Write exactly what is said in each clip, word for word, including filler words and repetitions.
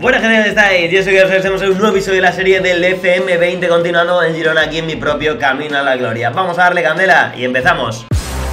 Buenas, gente, ¿cómo estáis? Yo soy Gerson, estamos en un nuevo episodio de la serie del F M veinte, continuando en Girona, aquí en mi propio camino a la gloria. Vamos a darle candela y empezamos.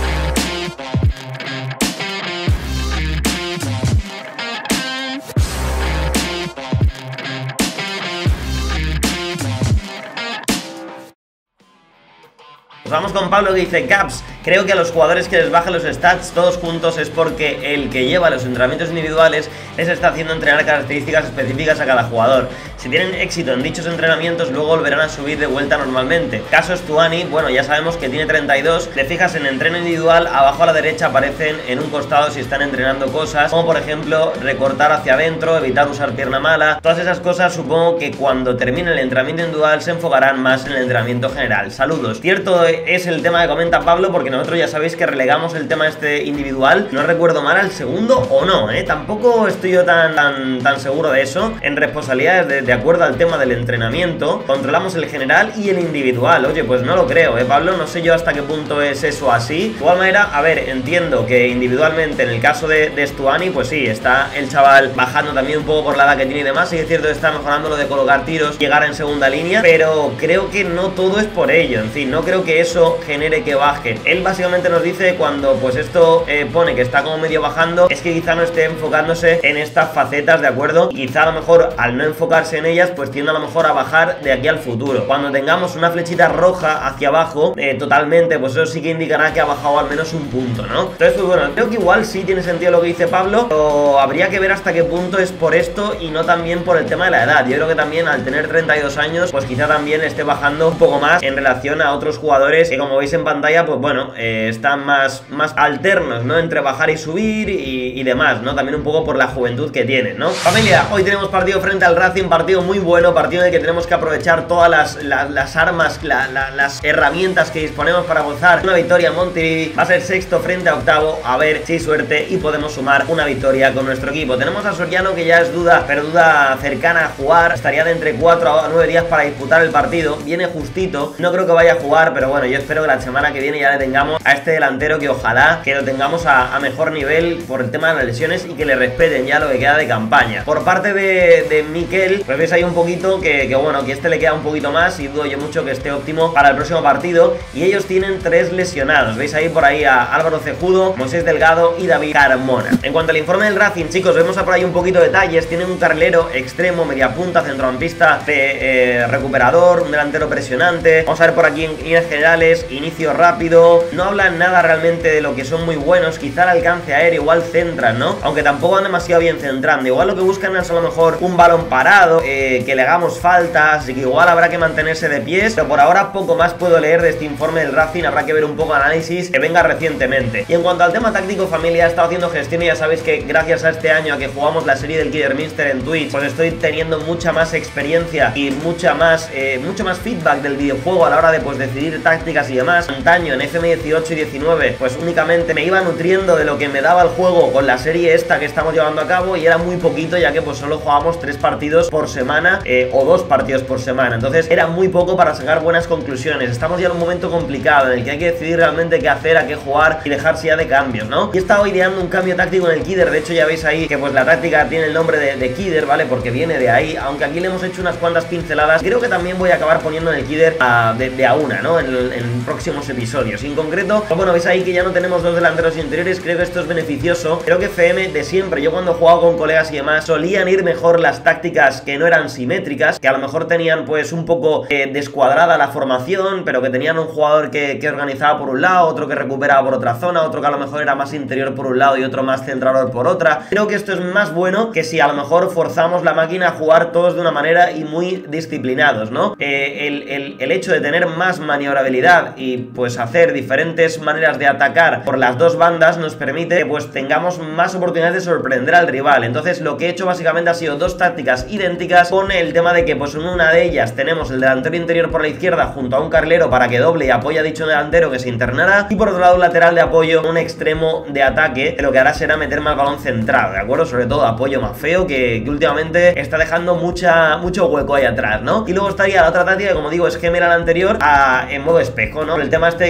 Vamos con Pablo, que dice: Caps, creo que a los jugadores que les bajan los stats todos juntos es porque el que lleva los entrenamientos individuales les está haciendo entrenar características específicas a cada jugador. Si tienen éxito en dichos entrenamientos, luego volverán a subir de vuelta normalmente. Caso Stuani, bueno, ya sabemos que tiene treinta y dos. Te fijas en entreno individual, abajo a la derecha aparecen en un costado si están entrenando cosas, como por ejemplo recortar hacia adentro, evitar usar pierna mala. Todas esas cosas supongo que cuando termine el entrenamiento individual se enfocarán más en el entrenamiento general. Saludos. Cierto es el tema que comenta Pablo, porque nosotros ya sabéis que relegamos el tema este individual, no recuerdo mal, al segundo o no, ¿eh? Tampoco estoy yo tan, tan, tan seguro de eso. En responsabilidades de, de acuerdo al tema del entrenamiento, controlamos el general y el individual. Oye, pues no lo creo, ¿eh, Pablo? No sé yo hasta qué punto es eso así. De igual manera, a ver, entiendo que individualmente, en el caso de, de Stuani, pues sí, está el chaval bajando también un poco por la edad que tiene y demás. Sí, es cierto que está mejorando lo de colocar tiros, llegar en segunda línea, pero creo que no todo es por ello. En fin, no creo que eso genere que baje. Él básicamente nos dice, cuando pues esto eh, pone que está como medio bajando, es que quizá no esté enfocándose en estas facetas, ¿de acuerdo? Quizá a lo mejor al no enfocarse en ellas, pues tiende a lo mejor a bajar de aquí al futuro. Cuando tengamos una flechita roja hacia abajo, eh, totalmente, pues eso sí que indicará que ha bajado al menos un punto, ¿no? Entonces, pues bueno, creo que igual sí tiene sentido lo que dice Pablo, pero habría que ver hasta qué punto es por esto y no también por el tema de la edad. Yo creo que también al tener treinta y dos años, pues quizá también esté bajando un poco más en relación a otros jugadores que, como veis en pantalla, pues bueno, eh, están más, más alternos, ¿no? Entre bajar y subir y, y demás, ¿no? También un poco por la juventud que tienen, ¿no? Familia, hoy tenemos partido frente al Racing, partido muy bueno, partido en el que tenemos que aprovechar todas las, las, las armas, la, la, las herramientas que disponemos para gozar una victoria en Montilivi. Va a ser sexto frente a octavo, a ver si hay suerte y podemos sumar una victoria con nuestro equipo. Tenemos a Soriano, que ya es duda, pero duda cercana a jugar, estaría de entre cuatro a nueve días para disputar el partido, viene justito, no creo que vaya a jugar, pero bueno, yo espero que la semana que viene ya le tengamos a este delantero, que ojalá que lo tengamos a, a mejor nivel por el tema de las lesiones y que le respeten ya lo que queda de campaña. Por parte de, de Miquel, pues ves ahí un poquito que, que bueno, que este le queda un poquito más y dudo yo mucho que esté óptimo para el próximo partido. Y ellos tienen tres lesionados, veis ahí por ahí a Álvaro Cejudo, Moisés Delgado y David Carmona. En cuanto al informe del Racing, chicos, vemos por ahí un poquito de detalles. Tienen un carrilero extremo, media punta, centrocampista de eh, recuperador, un delantero presionante. Vamos a ver por aquí en líneas generales, inicio rápido. No hablan nada realmente de lo que son muy buenos, quizá el alcance aéreo igual centran, ¿no? Aunque tampoco van demasiado bien centrando. Igual lo que buscan es a lo mejor un balón parado, eh, que le hagamos falta, así que igual habrá que mantenerse de pies. Pero por ahora poco más puedo leer de este informe del Racing, habrá que ver un poco de análisis que venga recientemente. Y en cuanto al tema táctico, familia, he estado haciendo gestión y ya sabéis que gracias a este año a que jugamos la serie del Kidderminster en Twitch, pues estoy teniendo mucha más experiencia y mucha más, eh, mucho más feedback del videojuego a la hora de pues decidir tácticas y demás. Antaño en F M dieciocho y diecinueve pues únicamente me iba nutriendo de lo que me daba el juego con la serie esta que estamos llevando a cabo, y era muy poquito, ya que pues solo jugábamos tres partidos por semana, eh, o dos partidos por semana, entonces era muy poco para sacar buenas conclusiones. Estamos ya en un momento complicado en el que hay que decidir realmente qué hacer, a qué jugar y dejarse ya de cambios, ¿no? Y he estado ideando un cambio táctico en el Kidder. De hecho ya veis ahí que pues la táctica tiene el nombre de, de Kidder, ¿vale? Porque viene de ahí, aunque aquí le hemos hecho unas cuantas pinceladas. Creo que también voy a acabar poniendo en el Kidder a, de, de a una, ¿no? En, en próximos episodios. Y en concreto, pues bueno, veis ahí que ya no tenemos dos delanteros interiores. Creo que esto es beneficioso. Creo que F M de siempre, yo cuando he jugado con colegas y demás, solían ir mejor las tácticas que no eran simétricas, que a lo mejor tenían pues un poco eh, descuadrada la formación, pero que tenían un jugador que, que organizaba por un lado, otro que recuperaba por otra zona, otro que a lo mejor era más interior por un lado y otro más centrador por otra. Creo que esto es más bueno que si a lo mejor forzamos la máquina a jugar todos de una manera y muy disciplinados, ¿no? Eh, el, el, el hecho de tener más maniobrabilidad y pues hacer diferentes maneras de atacar por las dos bandas nos permite que pues tengamos más oportunidades de sorprender al rival. Entonces lo que he hecho básicamente ha sido dos tácticas idénticas, con el tema de que pues en una de ellas tenemos el delantero interior por la izquierda junto a un carrilero para que doble y apoye a dicho delantero que se internará, y por otro lado un lateral de apoyo, un extremo de ataque, que lo que hará será meter más balón centrado, ¿de acuerdo? Sobre todo apoyo más feo, que, que últimamente está dejando mucha, mucho hueco ahí atrás, ¿no? Y luego estaría la otra táctica que, como digo, es gemela la anterior a, en modo espejo, ¿no? El tema este que digo que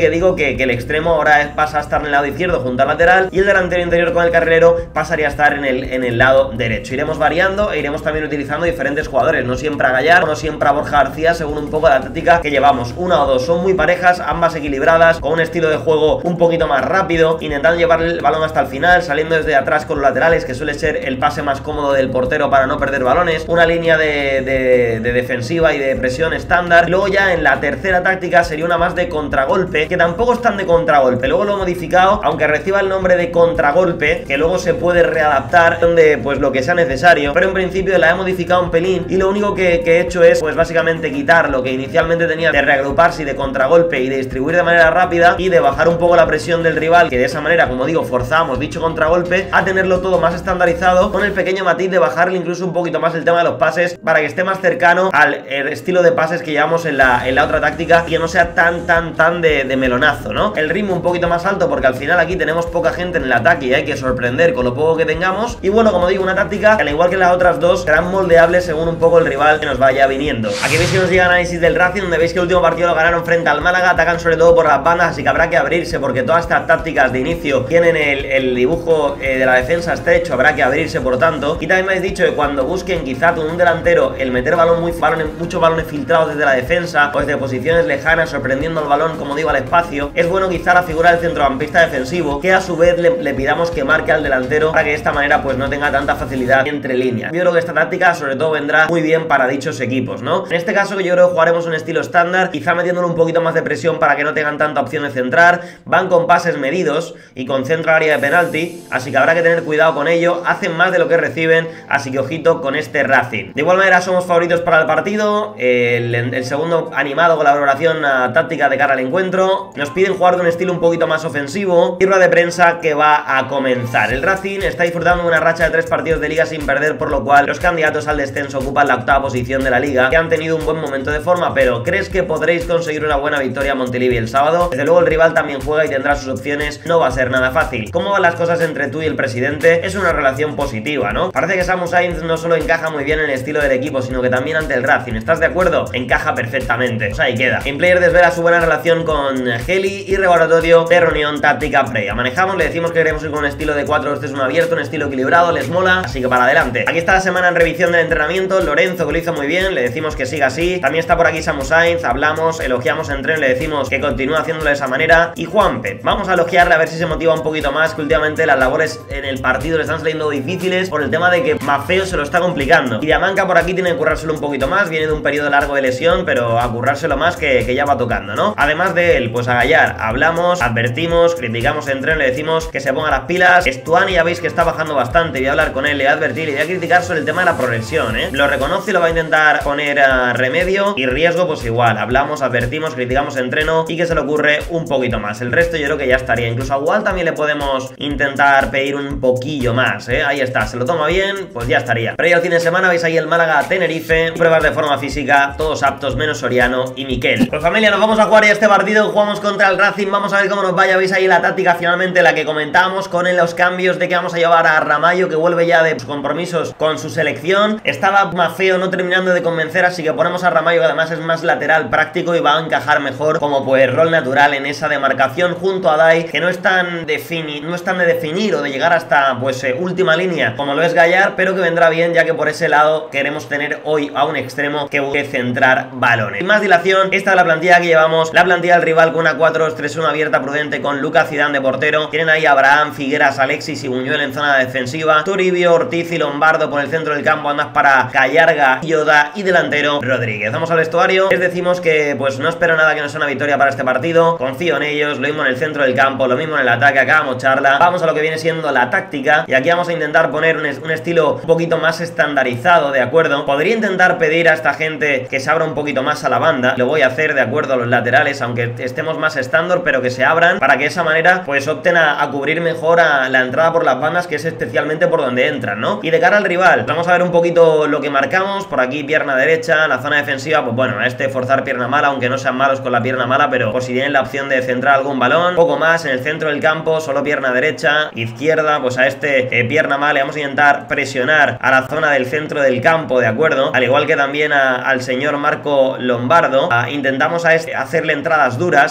que, que el extremo ahora es, pasa a estar en el lado izquierdo junto al lateral y el delantero interior con el carrilero pasaría a estar en el, en el lado derecho. Iremos variando e iremos también utilizando diferentes jugadores, no siempre a Gallar, no siempre a Borja García, según un poco la táctica que llevamos. Una o dos son muy parejas, ambas equilibradas, con un estilo de juego un poquito más rápido, intentando llevar el balón hasta el final, saliendo desde atrás con los laterales, que suele ser el pase más cómodo del portero para no perder balones, una línea de, de, de defensiva y de presión estándar. Luego ya en la tercera táctica sería una más de contragolpe, que tampoco es tan de contragolpe, luego lo he modificado, aunque reciba el nombre de contragolpe, que luego se puede readaptar donde pues lo que sea necesario, pero en principio la he modificado un pelín y lo único que, que he hecho es pues básicamente quitar lo que inicialmente tenía de reagruparse y de contragolpe y de distribuir de manera rápida y de bajar un poco la presión del rival, que de esa manera, como digo, forzamos dicho contragolpe a tenerlo todo más estandarizado, con el pequeño matiz de bajarle incluso un poquito más el tema de los pases para que esté más cercano al estilo de pases que llevamos en la, en la otra táctica y que no sea tan tan tan de, de melonazo, ¿no? El ritmo un poquito más alto porque al final aquí tenemos poca gente en el ataque y hay que sorprender con lo poco que tengamos. Y bueno, como digo, una táctica que al igual que las otras dos serán moldeables según un poco el rival que nos vaya viniendo. Aquí veis que nos llega análisis del Racing, donde veis que el último partido lo ganaron frente al Málaga, atacan sobre todo por las bandas, así que habrá que abrirse porque todas estas tácticas de inicio tienen el, el dibujo eh, de la defensa estrecho, habrá que abrirse por tanto. Y también me habéis dicho que cuando busquen quizá con un delantero el meter balón muy balones, muchos balones filtrados desde la defensa o desde posiciones lejanas, sorprendiendo al balón, como digo, al espacio, es bueno quizá la figura del centrocampista defensivo, que a su vez le, le pidamos que marque al delantero para que de esta manera pues no tenga tanta facilidad entre líneas. Yo creo que esta táctica sobre todo vendrá muy bien para dichos equipos, ¿no? En este caso, que yo creo que jugaremos un estilo estándar, quizá metiéndole un poquito más de presión para que no tengan tanta opción de centrar. Van con pases medidos y concentran área de penalti, así que habrá que tener cuidado con ello. Hacen más de lo que reciben, así que ojito con este Racing. De igual manera somos favoritos para el partido. El, el segundo animado con la valoración táctica de cara al encuentro. Nos piden jugar de un estilo un poquito más ofensivo y rueda de prensa que va a comenzar. El Racing está disfrutando de una racha de tres partidos de liga sin perder, por lo cual los candidatos al descenso ocupan la octava posición de la liga, que han tenido un buen momento de forma. Pero ¿crees que podréis conseguir una buena victoria a Montilivi el sábado? Desde luego el rival también juega y tendrá sus opciones, no va a ser nada fácil. ¿Cómo van las cosas entre tú y el presidente? Es una relación positiva, ¿no? Parece que Samu Sainz no solo encaja muy bien en el estilo del equipo, sino que también ante el Racing. ¿Estás de acuerdo? Encaja perfectamente. Pues ahí queda. Gameplayer desvela su buena relación con Heli y laboratorio de reunión táctica previa. Manejamos, le decimos que queremos ir con un estilo de cuatro dos tres uno abierto, un estilo equilibrado, les mola, así que para adelante. Aquí está la semana en revisión del entrenamiento. Lorenzo, que lo hizo muy bien, le decimos que siga así. También está por aquí Samu Sainz, hablamos, elogiamos en tren, le decimos que continúe haciéndolo de esa manera. Y Juanpe, vamos a elogiarle a ver si se motiva un poquito más, que últimamente las labores en el partido le están saliendo difíciles por el tema de que Mafeo se lo está complicando. Y Diamanca por aquí tiene que currárselo un poquito más, viene de un periodo largo de lesión, pero a currárselo más que, que ya va tocando, ¿no? Además de él, pues a Gallar, hablamos, advertimos, criticamos en tren, le decimos que se ponga las pilas. Stuani ya veis que está bajando bastante, voy a hablar con él, le voy a advertir, le voy a criticar sobre el tema de la progresión, ¿eh? Lo reconoce y lo va a intentar poner a remedio, y riesgo pues igual, hablamos, advertimos, criticamos entreno y que se le ocurre un poquito más. El resto yo creo que ya estaría, incluso a Wall también le podemos intentar pedir un poquillo más, ¿eh? Ahí está, se lo toma bien, pues ya estaría. Pero ya el fin de semana veis ahí el Málaga Tenerife, pruebas de forma física, todos aptos menos Soriano y Miquel. Pues familia, nos vamos a jugar ya este partido, jugamos contra el Racing, vamos a ver cómo nos vaya. Veis ahí la táctica finalmente, la que comentábamos con los cambios de que vamos a llevar a Ramallo, que vuelve ya de compromisos con su selección. Estaba Mafeo no terminando de convencer, así que ponemos a Ramallo, que además es más lateral práctico y va a encajar mejor como pues rol natural en esa demarcación, junto a Dai, que no es tan defini no es tan de definir o de llegar hasta pues eh, última línea como lo es Gallar, pero que vendrá bien, ya que por ese lado queremos tener hoy a un extremo que busque centrar balones. Sin más dilación, esta es la plantilla que llevamos, la plantilla del rival con una cuatro dos tres uno abierta prudente con Lucas Zidane de portero. Tienen ahí a Abraham, Figueras, Alexis y Buñuel en zona defensiva, Toribio, Ortiz y Lombardo por el centro del campo, andas para Gallarga, Yoda y delantero Rodríguez. Vamos al vestuario, les decimos que pues no espero nada que no sea una victoria para este partido, confío en ellos, lo mismo en el centro del campo, lo mismo en el ataque, acabamos charla, vamos a lo que viene siendo la táctica, y aquí vamos a intentar poner un, un estilo un poquito más estandarizado, ¿de acuerdo? Podría intentar pedir a esta gente que se abra un poquito más a la banda, lo voy a hacer de acuerdo a los laterales, aunque estemos más estándar, pero que se abran para que de esa manera pues opten a, a cubrir mejor a la entrada por las bandas, que es especialmente por donde entran, ¿no? Y de cara al rival, vamos a ver un poquito lo que marcamos, por aquí pierna derecha, la zona defensiva, pues bueno, a este forzar pierna mala, aunque no sean malos con la pierna mala, pero por si tienen la opción de centrar algún balón, poco más, en el centro del campo, solo pierna derecha, izquierda, pues a este eh, pierna mala, le vamos a intentar presionar a la zona del centro del campo, ¿de acuerdo? Al igual que también a, al señor Marco Lombardo, a, intentamos a este hacerle entradas duras, y por parte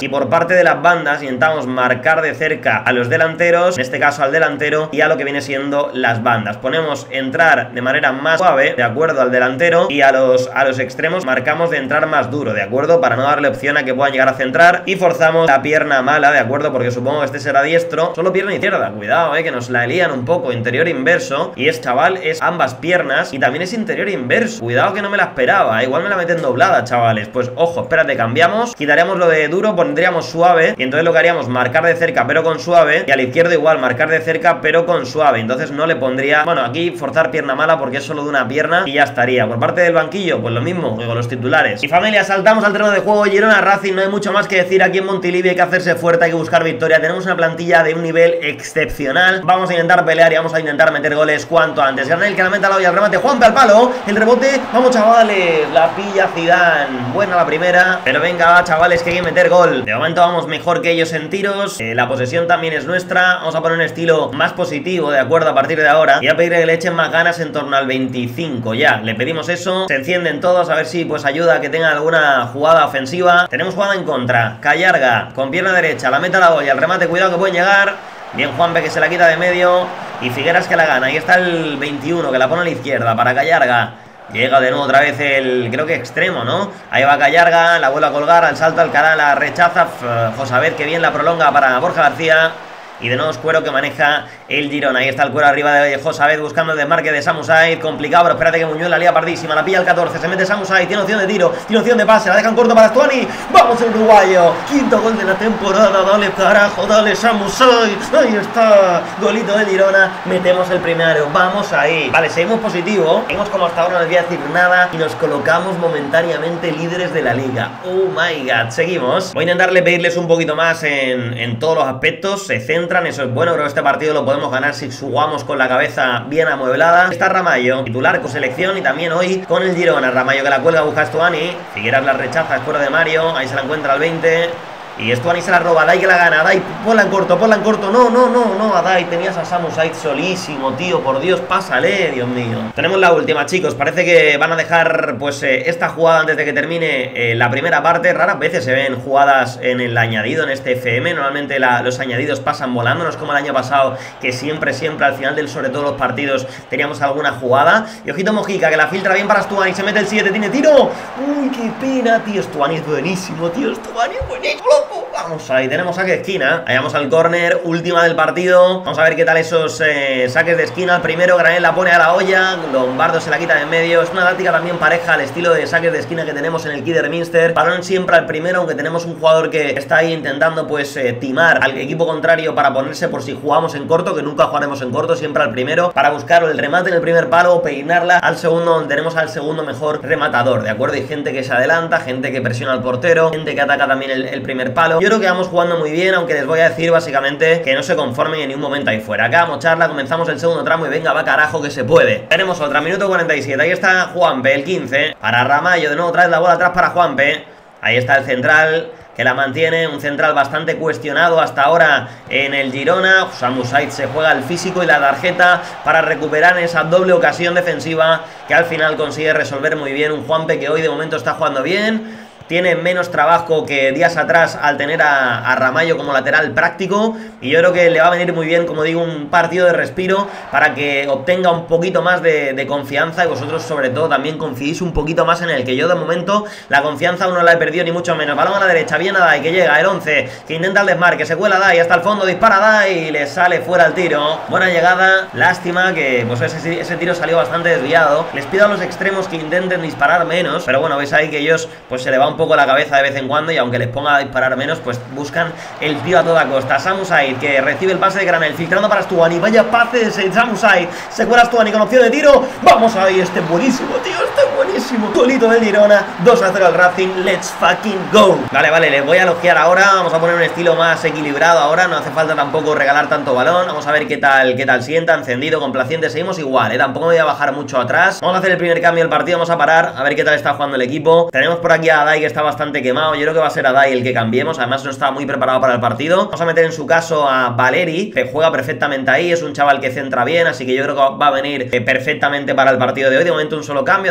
parte de las bandas intentamos marcar de cerca a los delanteros, en este caso al delantero, y a lo que viene siendo las bandas. Ponemos entrar de manera más suave, de acuerdo, al delantero, y a los, a los extremos marcamos de entrar más duro, de acuerdo, para no darle opción a que puedan llegar a centrar, y forzamos la pierna mala, de acuerdo, porque supongo que este será diestro, solo pierna izquierda, cuidado, eh, que nos la lían un poco, interior inverso, y es chaval, es ambas piernas, y también es interior inverso, cuidado que no me la esperaba, eh, igual me la meten doblada, chavales, pues ojo, espérate, cambiamos, quitaríamos lo de duro, pondríamos suave, y entonces lo que haríamos, marcar de cerca pero con suave, y al izquierdo igual, marcar de cerca pero con suave, entonces no le pondría, bueno, aquí forzar pierna mala porque es solo de una pierna, y ya estaría. Por parte del banquillo, pues lo mismo que con los titulares. Y familia, saltamos al terreno de juego, Girona Racing, no hay mucho más que decir aquí en Montilivi, hay que hacerse fuerte, hay que buscar victoria, tenemos una plantilla de un nivel excepcional, vamos a intentar pelear y vamos a intentar meter goles cuanto antes. Granel que la meta la olla al remate, Juanpe al palo, el rebote, vamos chavales, la pilla Zidane, buena la primera, pero venga va, chavales, que hay que meter gol. De momento vamos mejor que ellos en tiros, eh, la posesión también es nuestra, vamos a poner un estilo más positivo, de acuerdo, a partir de ahora, y a pedirle que le echen más ganas en torno al veinticinco, ya, le pedimos eso, se encienden todos, a ver si pues ayuda a que tengan alguna jugada ofensiva. Tenemos jugada en contra, Callarga, con pierna derecha, la meta la olla, el remate, cuidado que pueden llegar, bien Juanpe que se la quita de medio, y Figueras que la gana, ahí está el veintiuno que la pone a la izquierda para Callarga. Llega de nuevo otra vez el, creo que extremo, ¿no? Ahí va Callarga, la vuelve a colgar, al salto Alcalá, la rechaza, Josabet que bien la prolonga para Borja García. Y de nuevo es Cuero que maneja el Girona. Ahí está el Cuero arriba de Josabet buscando el desmarque de Samu Said. Complicado, pero espérate que Muñoz la lía pardísima. La pilla el catorce, se mete Samu Said. Tiene opción de tiro, tiene opción de pase. La dejan corto para Stuani. ¡Vamos el uruguayo! Quinto gol de la temporada. Dale carajo, dale Samu Said. Ahí está. Golito del Girona. Metemos el primero. Vamos ahí. Vale, seguimos positivo. Seguimos como hasta ahora, no les voy a decir nada. Y nos colocamos momentáneamente líderes de la liga. Oh my god. Seguimos. Voy a intentarle pedirles un poquito más en, en todos los aspectos. Se centra. Eso es bueno, creo que este partido lo podemos ganar si jugamos con la cabeza bien amueblada. Está Ramallo, titular con selección y también hoy con el Girona. Ramallo que la cuelga, busca a Stuani. Figueras la rechaza, es fuera de Mario. Ahí se la encuentra al veinte. Y Stuani se la roba, Dai que la gana, Dai, ponla en corto, ponla en corto, no, no, no, no, a Dai, tenías a Samu Said solísimo, tío, por Dios, pásale, Dios mío. Tenemos la última, chicos, parece que van a dejar, pues, eh, esta jugada antes de que termine eh, la primera parte. Raras veces se ven jugadas en el añadido, en este F M, normalmente la, los añadidos pasan volando, no es como el año pasado, que siempre, siempre, al final del, sobre todo los partidos, teníamos alguna jugada. Y ojito Mojica, que la filtra bien para Stuani, se mete el siete, tiene tiro, uy, qué pena, tío, Stuani es buenísimo, tío, Stuani es buenísimo. Vamos, ahí tenemos saque de esquina. Ahí vamos al córner, última del partido. Vamos a ver qué tal esos eh, saques de esquina. El primero, Granel la pone a la olla, Lombardo se la quita de en medio. Es una táctica también pareja al estilo de saques de esquina que tenemos en el Kidderminster. Balón siempre al primero, aunque tenemos un jugador que está ahí intentando pues eh, timar al equipo contrario para ponerse por si jugamos en corto, que nunca jugaremos en corto, siempre al primero, para buscar el remate en el primer palo, peinarla al segundo, donde tenemos al segundo mejor rematador, ¿de acuerdo? Hay gente que se adelanta, gente que presiona al portero, gente que ataca también el, el primer palo. Yo creo que vamos jugando muy bien, aunque les voy a decir básicamente que no se conformen en ningún momento ahí fuera. Acá vamos charla, comenzamos el segundo tramo y venga, va carajo que se puede. Tenemos otra, minuto cuarenta y siete, ahí está Juanpe, el quince, para Ramallo, de nuevo trae la bola atrás para Juanpe. Ahí está el central, que la mantiene, un central bastante cuestionado hasta ahora en el Girona. Samu Said se juega el físico y la tarjeta para recuperar esa doble ocasión defensiva que al final consigue resolver muy bien un Juanpe que hoy de momento está jugando bien. Tiene menos trabajo que días atrás al tener a, a Ramallo como lateral práctico. Y yo creo que le va a venir muy bien, como digo, un partido de respiro para que obtenga un poquito más de, de confianza. Y vosotros sobre todo también confiéis un poquito más en él, que yo de momento la confianza aún no la he perdido ni mucho menos. Balón a la derecha, viene a Dai, que llega el once, que intenta el desmarque, se cuela Dai hasta el fondo, dispara Dai y le sale fuera el tiro. Buena llegada, lástima que pues ese, ese tiro salió bastante desviado. Les pido a los extremos que intenten disparar menos, pero bueno, veis ahí que ellos pues se le va un poco la cabeza de vez en cuando y aunque les ponga a disparar menos, pues buscan el tiro a toda costa. Samu Said que recibe el pase de Granel, filtrando para Stuani, vaya pase de Samu Said, se cuela Stuani con opción de tiro, vamos ahí, este buenísimo, tío, este buenísimo, golito del Girona, dos a cero al Racing, let's fucking go. Vale, vale, les voy a elogiar ahora, vamos a poner un estilo más equilibrado ahora, no hace falta tampoco regalar tanto balón, vamos a ver qué tal, qué tal sienta, encendido, complaciente, seguimos igual, eh, tampoco me voy a bajar mucho atrás, vamos a hacer el primer cambio del partido, vamos a parar, a ver qué tal está jugando el equipo. Tenemos por aquí a Dai que está bastante quemado, yo creo que va a ser a Dai el que cambiemos, además no estaba muy preparado para el partido. Vamos a meter en su caso a Valeri, que juega perfectamente ahí, es un chaval que centra bien, así que yo creo que va a venir perfectamente para el partido de hoy. De momento un solo cambio, damos charla.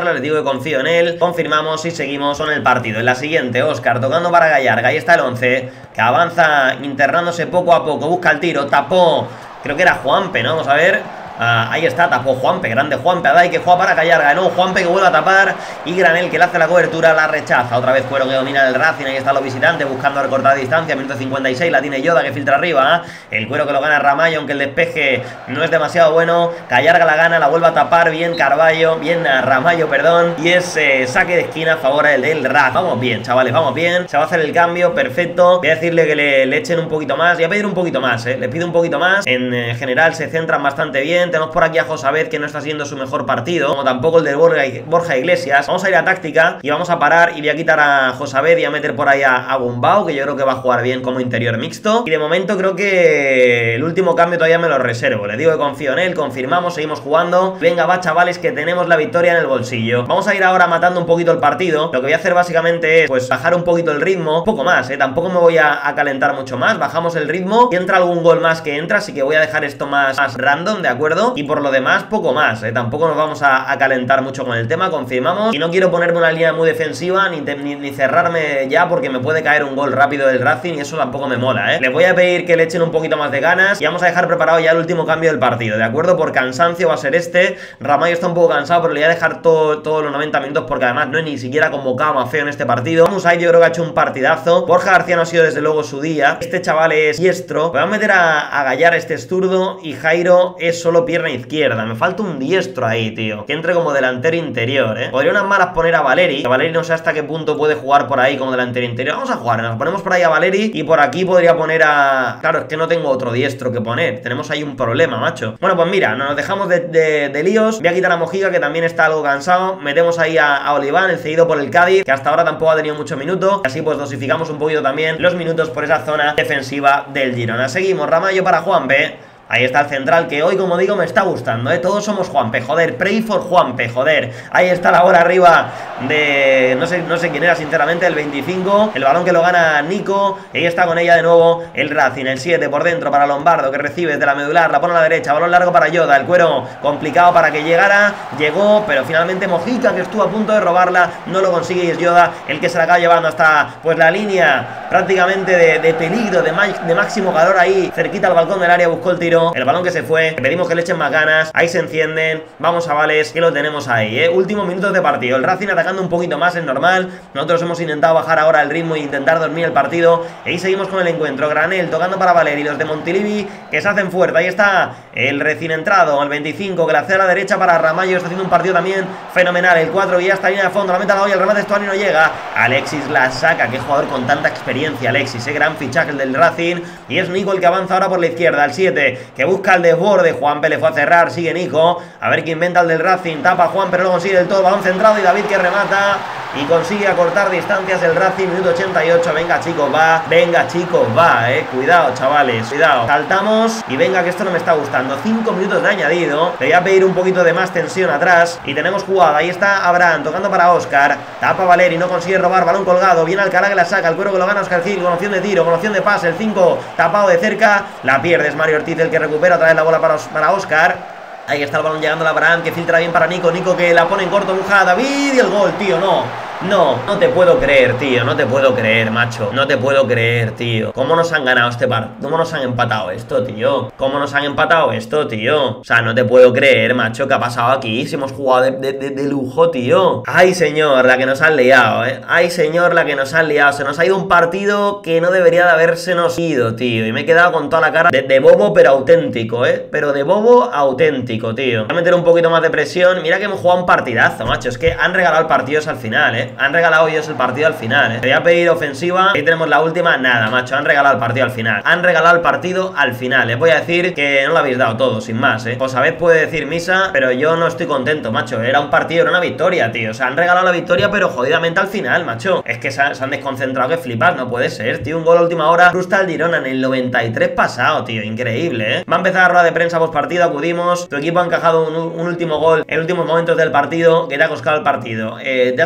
ganarla, les digo que confío en él. Confirmamos y seguimos con el partido. En la siguiente, Óscar tocando para Gallarga, ahí está el once, que avanza internándose poco a poco, busca el tiro, tapó, creo que era Juanpe, ¿no? Vamos a ver. Uh, ahí está, tapó Juanpe, grande Juanpe, Adai que juega para Gallarga, no, Juanpe que vuelve a tapar y Granel que le hace la cobertura, la rechaza, otra vez Cuero que domina el Racing, ahí están los visitantes buscando recortar distancia, minuto cincuenta y seis, la tiene Yoda que filtra arriba, ¿eh? El Cuero que lo gana Ramallo, aunque el despeje no es demasiado bueno, Gallarga la gana, la vuelve a tapar, bien Carballo, bien a Ramallo, perdón, y es eh, saque de esquina a favor del, del Racing, vamos bien, chavales, vamos bien, se va a hacer el cambio, perfecto, voy a decirle que le, le echen un poquito más, voy a pedir un poquito más, eh, le pido un poquito más, en eh, general se centran bastante bien, tenemos por aquí a José Abed que no está siendo su mejor partido, como tampoco el de Borja, Borja Iglesias. Vamos a ir a táctica y vamos a parar y voy a quitar a José Abed y a meter por ahí a, a Gumbau, que yo creo que va a jugar bien como interior mixto. Y de momento creo que el último cambio todavía me lo reservo. Le digo que confío en él, confirmamos, seguimos jugando. Venga, va, chavales, que tenemos la victoria en el bolsillo. Vamos a ir ahora matando un poquito el partido. Lo que voy a hacer básicamente es pues bajar un poquito el ritmo, un poco más, ¿eh? Tampoco me voy a, a calentar mucho más. Bajamos el ritmo y entra algún gol más que entra, así que voy a dejar esto más, más random, ¿de acuerdo? Y por lo demás, poco más, ¿eh? Tampoco nos vamos a, a calentar mucho con el tema, confirmamos. Y no quiero ponerme una línea muy defensiva ni, te, ni, ni cerrarme ya porque me puede caer un gol rápido del Racing y eso tampoco me mola, ¿eh? Les voy a pedir que le echen un poquito más de ganas y vamos a dejar preparado ya el último cambio del partido, ¿de acuerdo? Por cansancio va a ser este. Ramallo está un poco cansado, pero le voy a dejar todo, todos los noventa minutos porque además no es ni siquiera convocado más feo en este partido. Vamos ahí, yo creo que ha hecho un partidazo. Borja García no ha sido desde luego su día. Este chaval es diestro. Voy a meter a, a Gallar, este es zurdo, y Jairo es solo pierna izquierda. Me falta un diestro ahí, tío, que entre como delantero interior, ¿eh? Podría unas malas poner a Valeri, que Valeri no sé hasta qué punto puede jugar por ahí como delantero interior. Vamos a jugar, nos ponemos por ahí a Valeri y por aquí podría poner a... Claro, es que no tengo otro diestro que poner. Tenemos ahí un problema, macho. Bueno, pues mira, nos dejamos de, de, de líos. Voy a quitar a Mojica, que también está algo cansado. Metemos ahí a, a Oliván, el cedido por el Cádiz, que hasta ahora tampoco ha tenido mucho minuto. Así pues dosificamos un poquito también los minutos por esa zona defensiva del Girona. Seguimos, Ramallo para Juanpe. Ahí está el central que hoy, como digo, me está gustando, ¿eh? Todos somos Juanpe, joder, pray for Juanpe, joder. Ahí está la bola arriba de... No sé, no sé quién era, sinceramente, el veinticinco. El balón que lo gana Nico. Ahí está con ella de nuevo el Racing, el siete por dentro para Lombardo, que recibe desde la medular, la pone a la derecha, balón largo para Yoda. El Cuero complicado para que llegara, llegó, pero finalmente Mojica, que estuvo a punto de robarla, no lo consigue y es Yoda el que se la acaba llevando hasta, pues, la línea prácticamente de, de peligro, de, de máximo calor ahí, cerquita al balcón del área, buscó el tiro. El balón que se fue, le pedimos que le echen más ganas. Ahí se encienden, vamos a Vales, que lo tenemos ahí, ¿eh? Últimos minutos de partido, el Racing atacando un poquito más, es normal. Nosotros hemos intentado bajar ahora el ritmo e intentar dormir el partido. Y ahí seguimos con el encuentro, Granel tocando para Valeri, los de Montilivi que se hacen fuerte. Ahí está el recién entrado, el veinticinco, que la hace a la derecha para Ramallo, está haciendo un partido también fenomenal. El cuatro y ya está línea de fondo, la meta la olla, el remate Estuani no llega. Alexis la saca, qué jugador con tanta experiencia, Alexis, ese gran fichaje el del Racing. Y es Nico el que avanza ahora por la izquierda, el siete, que busca el desborde. Juanpe le fue a cerrar, sigue Nico, a ver quién inventa el del Racing, tapa Juan pero no consigue del todo, balón centrado y David que remata y consigue acortar distancias el Racing, minuto ochenta y ocho, venga chicos, va, venga chicos, va, eh, cuidado chavales, cuidado, saltamos y venga que esto no me está gustando, cinco minutos de añadido, le voy a pedir un poquito de más tensión atrás y tenemos jugada, ahí está Abraham, tocando para Óscar, tapa Valeri, no consigue robar, balón colgado, viene Alcalá que la saca, el Cuero que lo gana Óscar Gil, con opción de tiro, con opción de pase, el cinco, tapado de cerca, la pierde, es Mario Ortiz el que recupera otra vez la bola para, para Óscar. Ahí está el balón llegando a Abraham, que filtra bien para Nico, Nico que la pone en corto, busca a David y el gol, tío, no. No, no te puedo creer, tío, no te puedo creer, macho. No te puedo creer, tío. ¿Cómo nos han ganado este partido? ¿Cómo nos han empatado esto, tío? ¿Cómo nos han empatado esto, tío? O sea, no te puedo creer, macho, ¿qué ha pasado aquí? Si hemos jugado de, de, de, de lujo, tío. Ay, señor, la que nos han liado, eh. Ay, señor, la que nos han liado. Se nos ha ido un partido que no debería de habérsenos ido, tío. Y me he quedado con toda la cara de, de bobo, pero auténtico, eh. Pero de bobo auténtico, tío. Voy a meter un poquito más de presión. Mira que hemos jugado un partidazo, macho. Es que han regalado el partido al final, eh. Han regalado ellos el partido al final, ¿eh? Te voy a pedir ofensiva. Ahí tenemos la última. Nada, macho. Han regalado el partido al final. Han regalado el partido al final. Les voy a decir que no lo habéis dado todo, sin más, ¿eh? José Abed puede decir misa, pero yo no estoy contento, macho. Era un partido, era una victoria, tío. O sea, han regalado la victoria, pero jodidamente al final, macho. Es que se han, se han desconcentrado que flipas. No puede ser, tío. Un gol a última hora. Frustra el Girona en el noventa y tres pasado, tío. Increíble, ¿eh? Va a empezar la rueda de prensa post partido. Acudimos. Tu equipo ha encajado un, un último gol en últimos momentos del partido que te ha costado el partido. Eh, ¿Te ha sorprendido la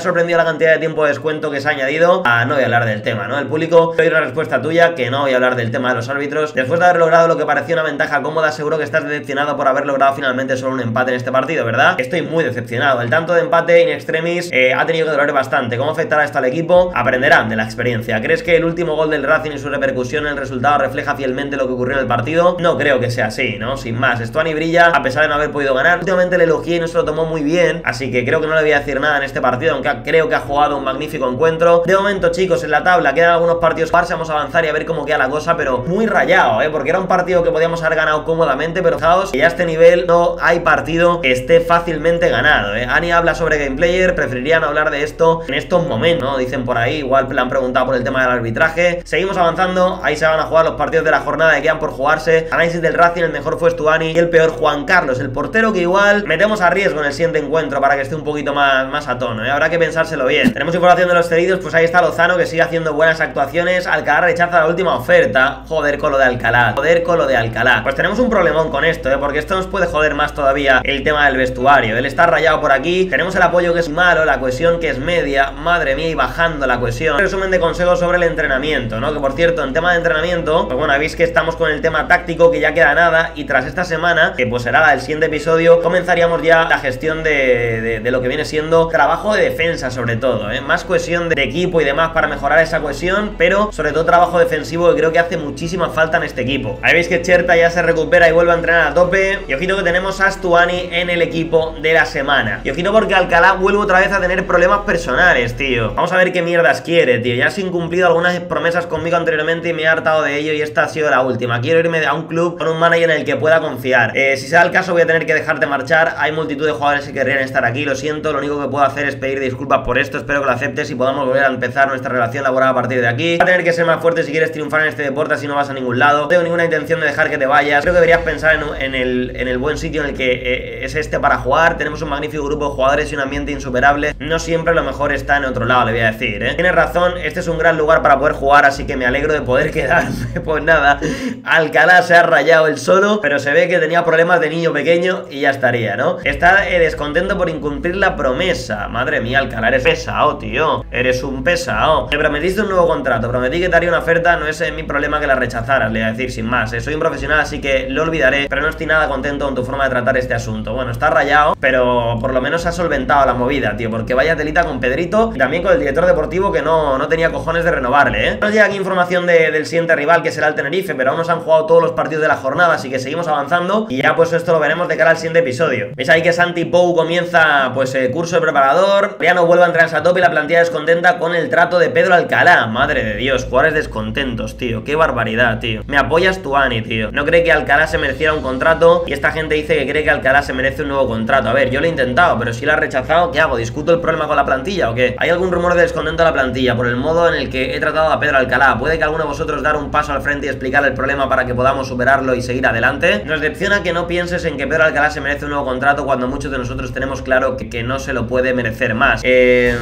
cantidad de tiempo de descuento que se ha añadido, a no voy a hablar del tema, ¿no? El público, doy una respuesta tuya que no voy a hablar del tema de los árbitros. Después de haber logrado lo que parecía una ventaja cómoda, seguro que estás decepcionado por haber logrado finalmente solo un empate en este partido, ¿verdad? Estoy muy decepcionado. El tanto de empate in extremis eh, ha tenido que doler bastante. ¿Cómo afectará esto al equipo? Aprenderán de la experiencia. ¿Crees que el último gol del Racing y su repercusión en el resultado refleja fielmente lo que ocurrió en el partido? No creo que sea así, ¿no? Sin más, Stuani brilla a pesar de no haber podido ganar. Últimamente le elogié y no se lo tomó muy bien, así que creo que no le voy a decir nada en este partido, aunque creo que ha jugado un magnífico encuentro. De momento, chicos, en la tabla quedan algunos partidos para vamos a avanzar y a ver cómo queda la cosa, pero muy rayado, ¿eh? Porque era un partido que podíamos haber ganado cómodamente, pero fijaos que ya a este nivel no hay partido que esté fácilmente ganado, ¿eh? Ani habla sobre Gameplayer, preferirían hablar de esto en estos momentos, ¿no? Dicen por ahí, igual le han preguntado por el tema del arbitraje. Seguimos avanzando, ahí se van a jugar los partidos de la jornada que quedan por jugarse. Análisis del Racing, el mejor fue Stuani y el peor Juan Carlos, el portero, que igual metemos a riesgo en el siguiente encuentro para que esté un poquito más, más a tono, ¿eh? Habrá que pensárselo bien. Tenemos información de los cedidos, pues ahí está Lozano, que sigue haciendo buenas actuaciones. Alcalá rechaza la última oferta. Joder con lo de Alcalá, joder con lo de Alcalá. Pues tenemos un problemón con esto, ¿eh? Porque esto nos puede joder más todavía el tema del vestuario. Él está rayado por aquí, tenemos el apoyo que es malo, la cohesión que es media, madre mía, y bajando la cohesión. Un resumen de consejos sobre el entrenamiento, ¿no? Que por cierto, en tema de entrenamiento, pues bueno, veis que estamos con el tema táctico, que ya queda nada, y tras esta semana, que pues será la del siguiente episodio, comenzaríamos ya la gestión de, de, de lo que viene siendo trabajo de defensa, sobre todo, ¿eh? Más cohesión de equipo y demás para mejorar esa cohesión, pero sobre todo trabajo defensivo, que creo que hace muchísima falta en este equipo. Ahí veis que Cherta ya se recupera y vuelve a entrenar a tope, y ojito que tenemos a Stuani en el equipo de la semana. Y ojito porque Alcalá vuelve otra vez a tener problemas personales, tío. Vamos a ver qué mierdas quiere, tío. Ya has incumplido algunas promesas conmigo anteriormente y me he hartado de ello, y esta ha sido la última. Quiero irme a un club con un manager en el que pueda confiar. Eh, si sea el caso, voy a tener que dejarte marchar. Hay multitud de jugadores que querrían estar aquí, lo siento. Lo único que puedo hacer es pedir disculpas por esto. Espero que lo aceptes y podamos volver a empezar nuestra relación laboral a partir de aquí. Va a tener que ser más fuerte si quieres triunfar en este deporte, así no vas a ningún lado. No tengo ninguna intención de dejar que te vayas. Creo que deberías pensar en, en, el, en el buen sitio en el que eh, es este para jugar. Tenemos un magnífico grupo de jugadores y un ambiente insuperable. No siempre lo mejor está en otro lado, le voy a decir, ¿eh? Tienes razón, este es un gran lugar para poder jugar, así que me alegro de poder quedarme. Pues nada, Alcalá se ha rayado él solo, pero se ve que tenía problemas de niño pequeño y ya estaría, ¿no? Está eh, descontento por incumplir la promesa. Madre mía, Alcalá, eres pesado, tío. Eres un pesado. Me prometiste un nuevo contrato, prometí que te haría una oferta, no es eh, mi problema que la rechazaras, le voy a decir, sin más. Eh, soy un profesional, así que lo olvidaré, pero no estoy nada contento con tu forma de tratar este asunto. Bueno, está rayado, pero por lo menos ha solventado la movida, tío, porque vaya telita con Pedrito y también con el director deportivo, que no, no tenía cojones de renovarle, ¿eh? Nos llega aquí información de, del siguiente rival, que será el Tenerife, pero aún no se han jugado todos los partidos de la jornada, así que seguimos avanzando y ya pues esto lo veremos de cara al siguiente episodio. Veis ahí que Santi Pou comienza pues el curso de preparador, ya no vuelve a entrar a tope y la plantilla descontenta con el trato de Pedro Alcalá. Madre de Dios, jugadores descontentos, tío, qué barbaridad, tío. Me apoyas Stuani, tío. No cree que Alcalá se mereciera un contrato y esta gente dice que cree que Alcalá se merece un nuevo contrato. A ver, yo lo he intentado, pero si lo ha rechazado, ¿qué hago? ¿Discuto el problema con la plantilla o qué? ¿Hay algún rumor de descontento a la plantilla por el modo en el que he tratado a Pedro Alcalá? ¿Puede que alguno de vosotros dar un paso al frente y explicar el problema para que podamos superarlo y seguir adelante? Nos decepciona que no pienses en que Pedro Alcalá se merece un nuevo contrato cuando muchos de nosotros tenemos claro que, que no se lo puede merecer más. Eh...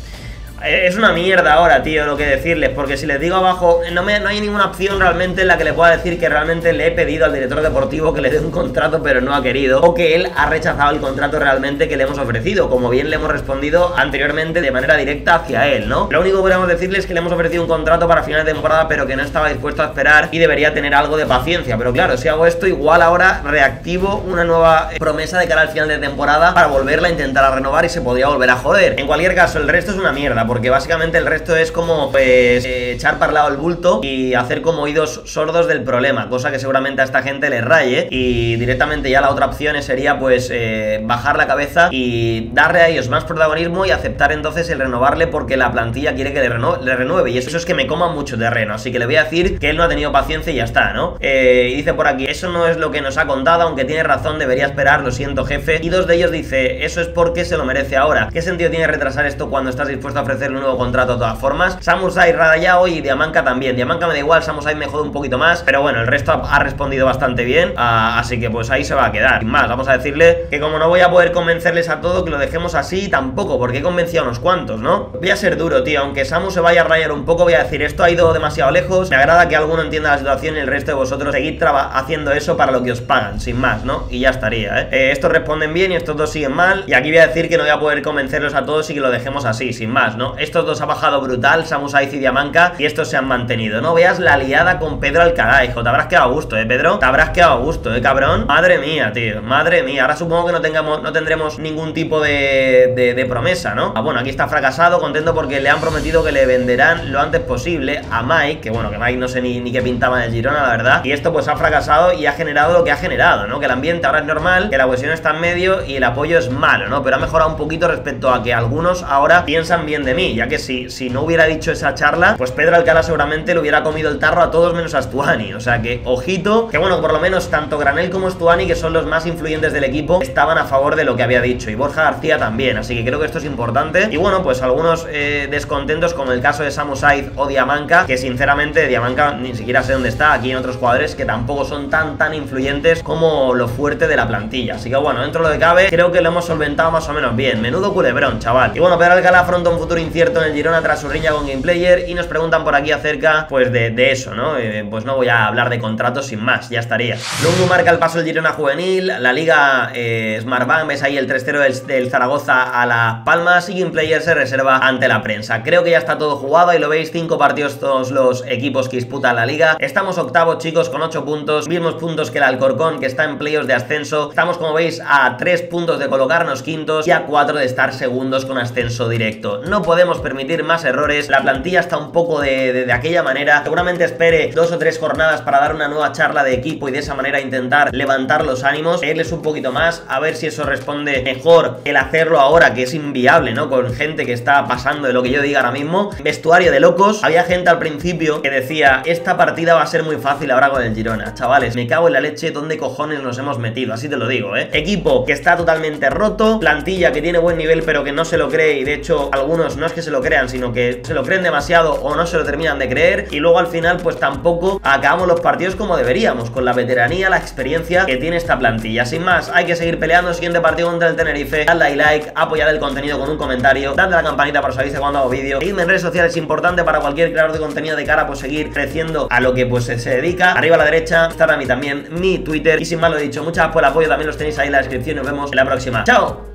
Es una mierda ahora, tío, lo que decirles, porque si les digo abajo, no, me, no hay ninguna opción realmente en la que le pueda decir que realmente le he pedido al director deportivo que le dé un contrato pero no ha querido, o que él ha rechazado el contrato realmente que le hemos ofrecido, como bien le hemos respondido anteriormente de manera directa hacia él, ¿no? Lo único que podemos decirle es que le hemos ofrecido un contrato para final de temporada, pero que no estaba dispuesto a esperar y debería tener algo de paciencia. Pero claro, si hago esto, igual ahora reactivo una nueva promesa de cara al final de temporada para volverla a intentar a renovar y se podría volver a joder. En cualquier caso, el resto es una mierda, porque básicamente el resto es como pues eh, echar para el lado el bulto y hacer como oídos sordos del problema, cosa que seguramente a esta gente le raye, y directamente ya la otra opción sería pues eh, bajar la cabeza y darle a ellos más protagonismo y aceptar entonces el renovarle porque la plantilla quiere que le, reno le renueve, y eso es que me coma mucho terreno, así que le voy a decir que él no ha tenido paciencia y ya está, ¿no? Eh, y dice por aquí, eso no es lo que nos ha contado, aunque tiene razón, debería esperar, lo siento jefe. Y dos de ellos dice, eso es porque se lo merece ahora. ¿Qué sentido tiene retrasar esto cuando estás dispuesto a ofrecer ofrecerle un nuevo contrato de todas formas. Samusai, Radayao y Diamanka también. Diamanka me da igual, Samusai me jode un poquito más, pero bueno, el resto ha, ha respondido bastante bien, uh, así que pues ahí se va a quedar. Sin más, vamos a decirle que como no voy a poder convencerles a todo, que lo dejemos así tampoco, porque he convencido a unos cuantos, ¿no? Voy a ser duro, tío, aunque Samu se vaya a rayar un poco, voy a decir, esto ha ido demasiado lejos, me agrada que alguno entienda la situación y el resto de vosotros seguid haciendo eso para lo que os pagan, sin más, ¿no? Y ya estaría, ¿eh? eh estos responden bien y estos dos siguen mal, y aquí voy a decir que no voy a poder convencerlos a todos y que lo dejemos así, sin más, ¿no? Estos dos ha bajado brutal, Samusai y Diamanka, y estos se han mantenido. No veas la liada con Pedro Alcaraz, hijo, te habrás quedado a gusto, ¿eh, Pedro? Te habrás quedado a gusto, ¿eh, cabrón? Madre mía, tío, madre mía. Ahora supongo que no tengamos, no tendremos ningún tipo de, de, de promesa, ¿no? Ah, bueno, aquí está fracasado, contento porque le han prometido que le venderán lo antes posible a Mike, que bueno, que Mike no sé ni, ni qué pintaba en el Girona, la verdad, y esto pues ha fracasado y ha generado lo que ha generado, ¿no? Que el ambiente ahora es normal, que la cohesión está en medio y el apoyo es malo, ¿no? Pero ha mejorado un poquito respecto a que algunos ahora piensan bien de mí, ya que si, si no hubiera dicho esa charla, pues Pedro Alcalá seguramente le hubiera comido el tarro a todos menos a Stuani, o sea que, ojito, que bueno, por lo menos tanto Granel como Stuani, que son los más influyentes del equipo, estaban a favor de lo que había dicho, y Borja García también, así que creo que esto es importante. Y bueno, pues algunos eh, descontentos, como el caso de Samusai o Diamanka, que sinceramente Diamanka ni siquiera sé dónde está, aquí en otros jugadores que tampoco son tan tan influyentes como lo fuerte de la plantilla, así que bueno, dentro de lo que cabe, creo que lo hemos solventado más o menos bien. Menudo culebrón, chaval. Y bueno, Pedro Alcalá afronta un futuro incierto en el Girona tras su riña con Gameplayer, y nos preguntan por aquí acerca, pues de, de eso, ¿no? Eh, pues no voy a hablar de contratos sin más, ya estaría. Lungu marca el paso del Girona juvenil, la liga eh, Smartbank, ves ahí el tres cero del, del Zaragoza a Las Palmas, y Gameplayer se reserva ante la prensa. Creo que ya está todo jugado, y lo veis, cinco partidos todos los equipos que disputan la liga. Estamos octavos, chicos, con ocho puntos, mismos puntos que el Alcorcón, que está en playoffs de ascenso. Estamos, como veis, a tres puntos de colocarnos quintos y a cuatro de estar segundos con ascenso directo. No podemos permitir más errores, la plantilla está un poco de, de, de aquella manera. Seguramente espere dos o tres jornadas para dar una nueva charla de equipo y de esa manera intentar levantar los ánimos, irles un poquito más, a ver si eso responde mejor el hacerlo ahora, que es inviable, ¿no? Con gente que está pasando de lo que yo diga ahora mismo. Vestuario de locos. Había gente al principio que decía, esta partida va a ser muy fácil ahora con el Girona. Chavales, me cago en la leche, ¿dónde cojones nos hemos metido? Así te lo digo, ¿eh? Equipo que está totalmente roto, plantilla que tiene buen nivel pero que no se lo cree, y de hecho algunos no es que se lo crean, sino que se lo creen demasiado o no se lo terminan de creer, y luego al final pues tampoco acabamos los partidos como deberíamos, con la veteranía, la experiencia que tiene esta plantilla. Sin más, hay que seguir peleando. Siguiente partido contra el Tenerife. Dadle a like, apoyad el contenido con un comentario, dadle a la campanita para saberse cuando hago vídeo, seguidme en redes sociales, importante para cualquier creador de contenido de cara pues seguir creciendo a lo que pues se dedica. Arriba a la derecha, Instagram y también mi Twitter. Y sin más lo dicho, muchas gracias por el apoyo, también los tenéis ahí en la descripción, nos vemos en la próxima. ¡Chao!